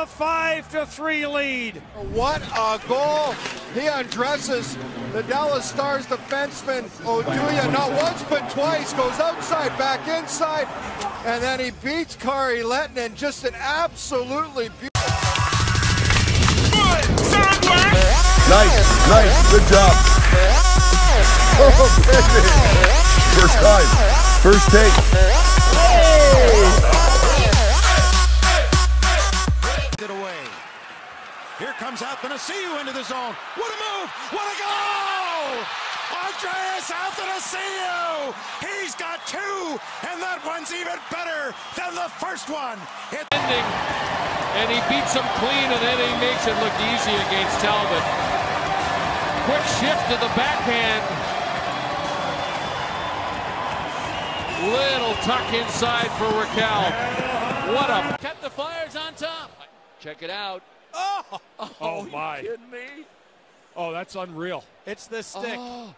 a 5-3 lead. What a goal. He undresses the Dallas Stars defenseman Oduya not once but twice, goes outside, back inside, and then he beats Kari Lehtinen. Just an absolutely beautiful. Nice, good job. Oh, baby. First time, first take. It away. Here comes Athanasiou into the zone. What a move! What a goal! Andreas Athanasiou! He's got two, and that one's even better than the first one. And he beats him clean, and then he makes it look easy against Talbot. Quick shift to the backhand. Little tuck inside for Raquel. What a... Kept the Flyers on top. Check it out. Oh my. Are you kidding me? Oh, that's unreal. It's the stick.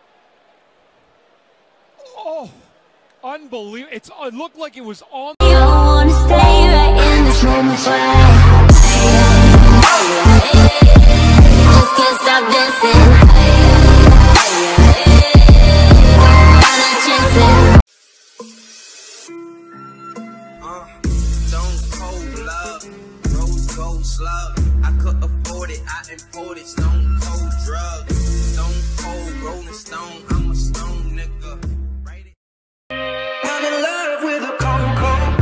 Oh, unbelievable. It looked like it was on. You don't wanna stay right in this moment forever. Just can't stop dancing. Wanna chase it. Stone cold love, rose gold slug. I could afford it, I imported stone cold drugs. Stone cold rolling stone, I'm a stone nigga. I'm in love with a cold cold.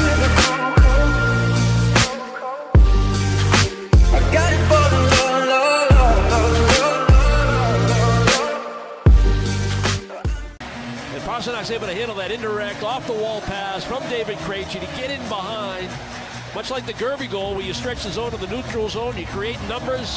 I got it for the And Pasternak's able to handle that indirect off-the-wall pass from David Krejci to get in behind. Much like the Gerby goal, where you stretch the zone to the neutral zone, you create numbers.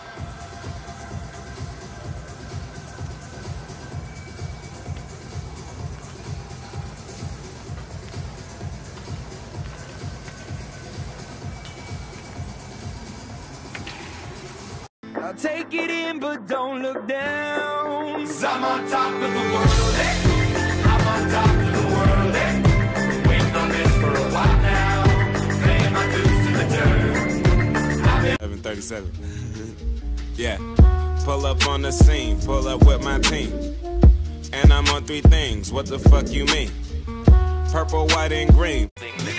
I'll take it in, but don't look down. 'Cause I'm on top of the world, eh? I'm on top of the world, eh? Waiting on this for a while now. Paying my dues to the dirt. 11:37. Yeah. Pull up on the scene, pull up with my team. And I'm on three things, what the fuck you mean? Purple, white, and green.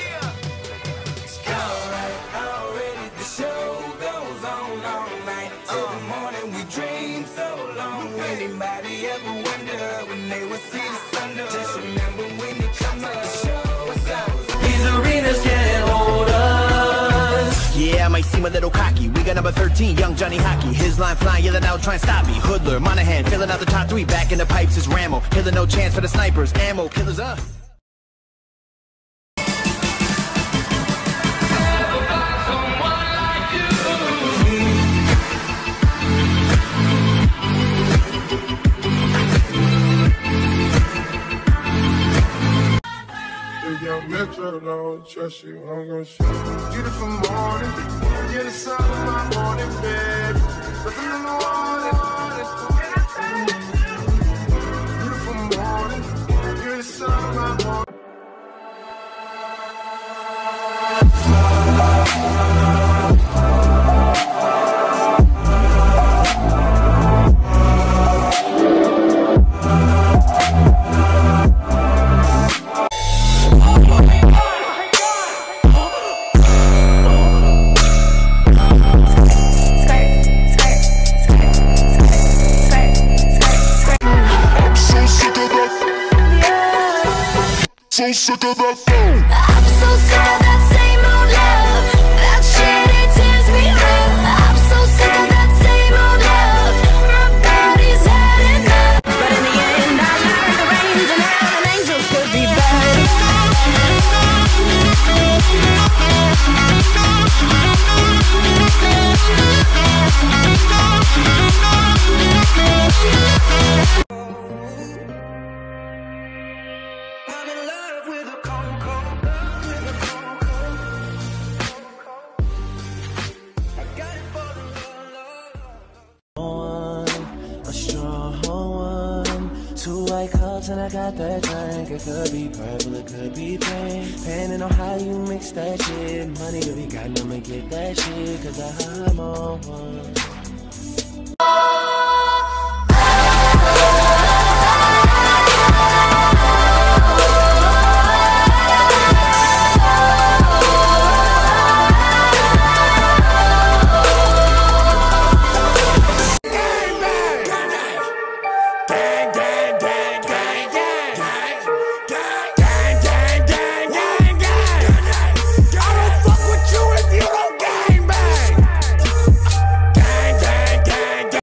Anybody ever wonder when they would see the sun? Just remember when you come to the show. What's up? These arenas can't hold us. Yeah, I might seem a little cocky. We got number 13, young Johnny Hockey. His line flying, yelling out, try and stop me. Hoodler, Monahan, filling out the top three. Back in the pipes is Ramo. Killing no chance for the snipers. Ammo, killers up. Metro, don't trust you, I'm gonna show you. Beautiful morning, you're the sun of my morning bed. Nothing in the water. Beautiful morning, you're the sun of my morning. So sick of that phone. I'm so sick of that same old love. That shit, it tears me up. I'm so sick of that same old love. My body's had enough. But in the end, I learned the rains and hell and angels could be I'm in love with a cold, cold, with a cold, cold. drugs and I got that drink. It could be purple, it could be pink. Depending on how you mix that shit. Money if you got, I'ma get that shit. Cause I'm on one.